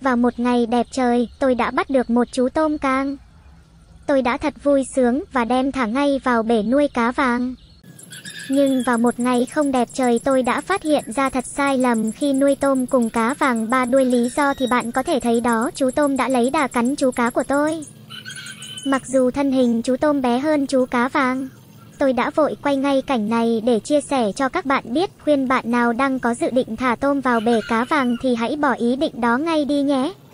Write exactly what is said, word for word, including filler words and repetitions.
Vào một ngày đẹp trời, tôi đã bắt được một chú tôm càng. Tôi đã thật vui sướng và đem thả ngay vào bể nuôi cá vàng. Nhưng vào một ngày không đẹp trời, tôi đã phát hiện ra thật sai lầm khi nuôi tôm cùng cá vàng ba đuôi. Lý do thì bạn có thể thấy đó, chú tôm đã lấy đà cắn chú cá của tôi. Mặc dù thân hình chú tôm bé hơn chú cá vàng, tôi đã vội quay ngay cảnh này để chia sẻ cho các bạn biết. Khuyên bạn nào đang có dự định thả tôm vào bể cá vàng thì hãy bỏ ý định đó ngay đi nhé.